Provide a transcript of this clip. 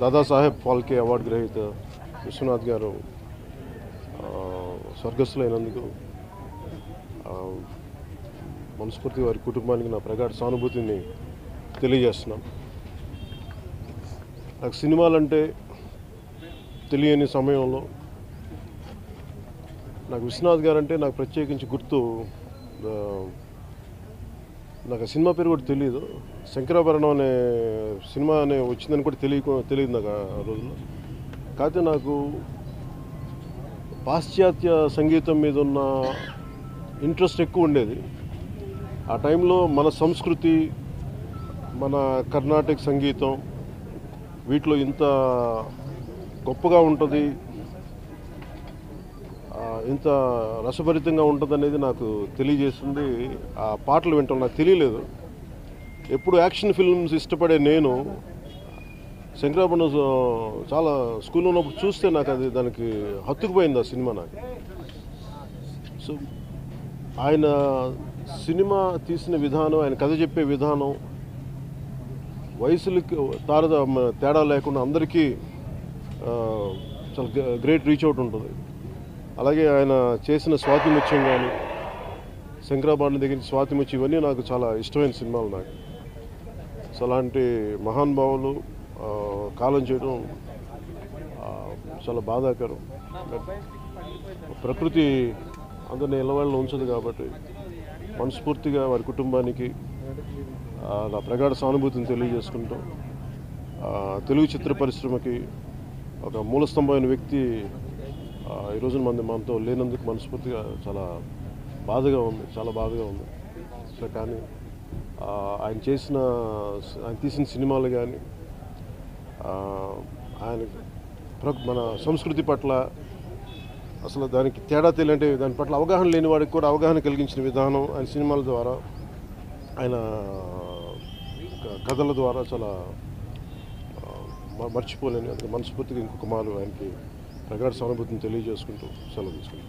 Dadasaheb Phalke award గ్రహీత విశ్వనాథ్ గారు స్వర్గస్థులైనందుకు మనస్ఫూర్తిగా వారి కుటుంబానికి నా ప్రగాఢ సానుభూతిని తెలియజేస్తున్నాం. నాకు సినిమాలంటే తెలియని సమయంలో నాకు విశ్వనాథ్ గారు అంటే నాకు ప్రత్యేకించి గుర్తు. నాకు ఆ సినిమా పేరు కూడా తెలియదు. శంకరాభరణం అనే సినిమా అనే వచ్చిందని కూడా తెలియదు నాకు ఆ రోజుల్లో. కాకపోతే నాకు పాశ్చాత్య సంగీతం మీద ఉన్న ఇంట్రెస్ట్ ఎక్కువ ఉండేది. ఆ టైంలో మన సంస్కృతి, మన కర్ణాటక సంగీతం వీటిలో ఇంత గొప్పగా ఉంటుంది, ఇంత రసభరితంగా ఉంటుంది అనేది నాకు తెలియజేస్తుంది ఆ పాటలు వింటాం. నాకు తెలియలేదు. ఎప్పుడు యాక్షన్ ఫిల్మ్స్ ఇష్టపడే నేను శంకరాభరణం చాలా స్కూల్లో ఉన్నప్పుడు చూస్తే నాకు అది దానికి హత్తుకుపోయింది ఆ సినిమా నాకు. సో ఆయన సినిమా తీసిన విధానం, ఆయన కథ చెప్పే విధానం వయసులకి తేడా లేకుండా అందరికీ చాలా గ్రేట్ రీచ్ అవుట్ ఉంటుంది. అలాగే ఆయన చేసిన స్వాతిముత్యం కానీ, శంకరాభరణం దగ్గర స్వాతిముత్యం ఇవన్నీ నాకు చాలా ఇష్టమైన సినిమాలు నాకు. సో అలాంటి మహానుభావులు కాలం చేయడం చాలా బాధాకరం. ప్రకృతి అందరినీ ఇళ్ళవాళ్ళని ఉంచదు కాబట్టి మనస్ఫూర్తిగా వారి కుటుంబానికి నా ప్రగాఢ సానుభూతిని తెలియజేసుకుంటాం. తెలుగు చిత్ర పరిశ్రమకి ఒక మూలస్తంభమైన వ్యక్తి ఈరోజు మనతో లేనందుకు మనస్ఫూర్తిగా చాలా బాధగా ఉంది. సో కానీ ఆయన తీసిన సినిమాలు కానీ, ఆయన మన సంస్కృతి పట్ల అసలు దానికి తేడా తెలియంటే దాని పట్ల అవగాహన లేని వాడికి కూడా అవగాహన కలిగించిన విధానం ఆయన సినిమాల ద్వారా, ఆయన కథల ద్వారా చాలా మర్చిపోలేని. అందుకే మనస్ఫూర్తిగా ఇంకొక మారు ఆయనకి ప్రగాఢ సానుభూతిని తెలియజేసుకుంటూ సెలవు తీసుకుంటాం.